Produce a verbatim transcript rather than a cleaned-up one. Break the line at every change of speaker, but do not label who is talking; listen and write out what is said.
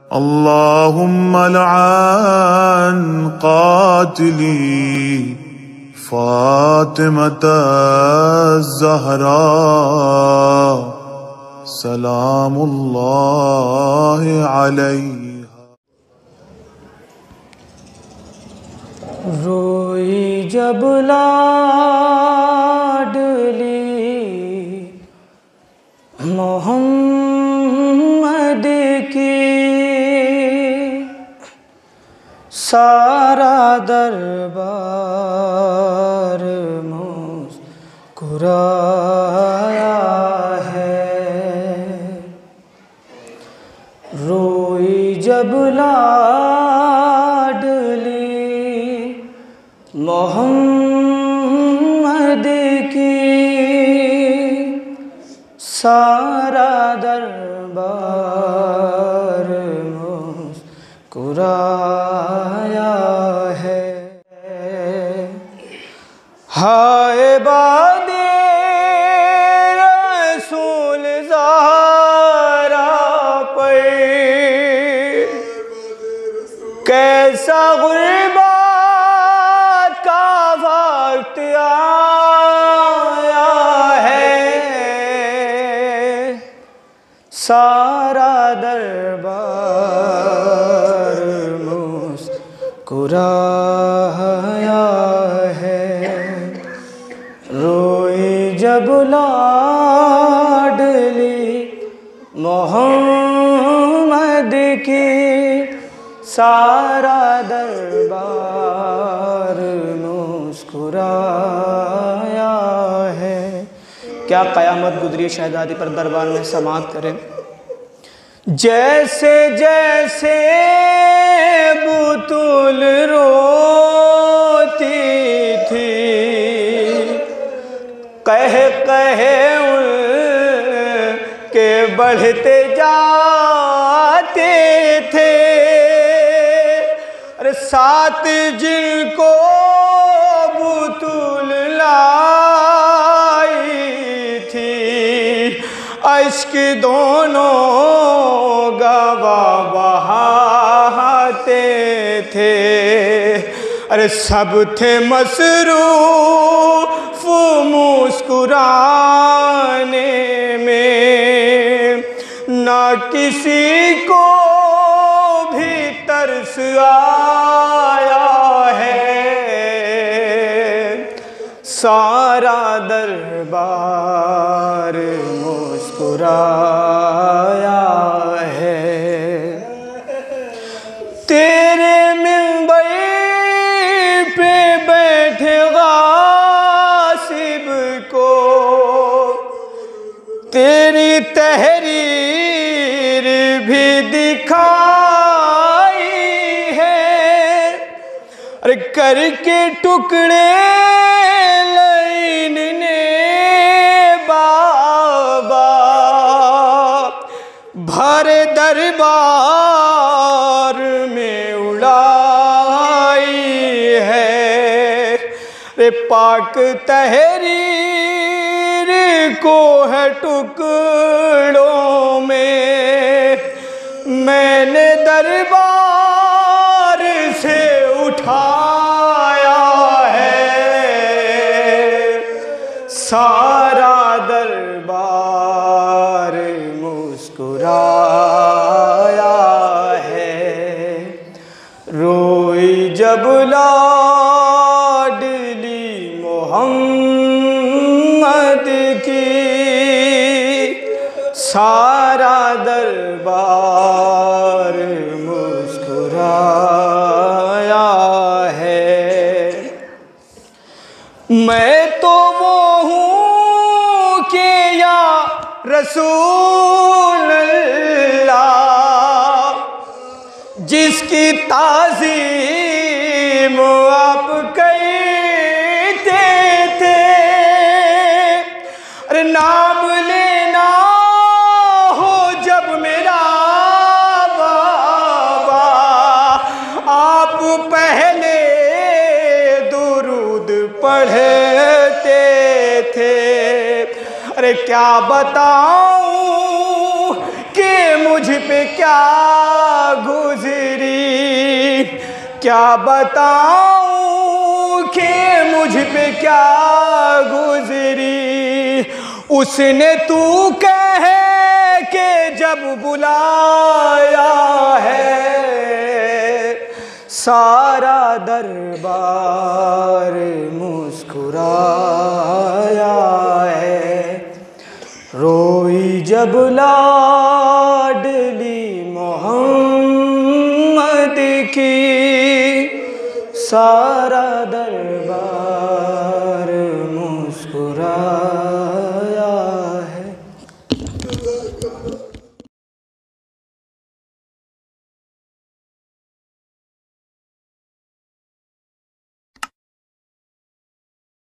अल्लाहुम्मा लअन क़ातिली फ़ातिमता ज़हरा सलामुल्लाहि अलैहा।
रोई जब लाडली मोहम्मद की, सारा दरबार मुस्कुराया है। रोई जब लाडली मोहम्मद की, सारा दरबार मुस्कुराया है। हाय बादे रसूल ज़हरा पे, कैसा गुर्बत का वक्त आया है। सारा दरबार मुस्कुराया है। रोई जब लाडली मोहम्मद की, सारा दरबार मुस्कुराया है। क्या क़यामत गुजरी शहज़ादी पर दरबार में समात करें। जैसे जैसे बुतुल रोती थी, कह कहे उनके बढ़ते जाते थे। अरे सात जिनको बुतुल लाई थी, अश्क दोनों गवाह बहाते थे। अरे सब थे मसरूफ मुस्कुराने में, ना किसी को भी तरस आया है। सारा दरबार मुस्कुराया है। तेरे मिंबर पे बैठे गासिब को तेरी तहरीर भी दिखाई है। अरे करके टुकड़े लाइन ने बाबा, भरे दरबार में उड़ाई है। रे पाक तहरीर को है टुकड़ों में, मैंने दरबार से उठाया है। सारा दरबार मुस्कुराया है। रोई जब लाडली मोहम्मद की, सारा दरबार मुस्कुराया है। मैं तो वो हूँ कि या रसूल अल्लाह, जिसकी ताज़ीम आप कहते थे। अरे नाम लेना हो जब मेरा बाबा, आप पहले दुरूद पढ़ते थे। अरे क्या बताऊं कि मुझ पे क्या क्या बताऊं कि मुझ पे क्या गुजरी, उसने तू कह के जब बुलाया है, सारा दरबार मुस्कुराया है। रोई जब लाडली मोहम्मद की, सारा दरबार मुस्कुराया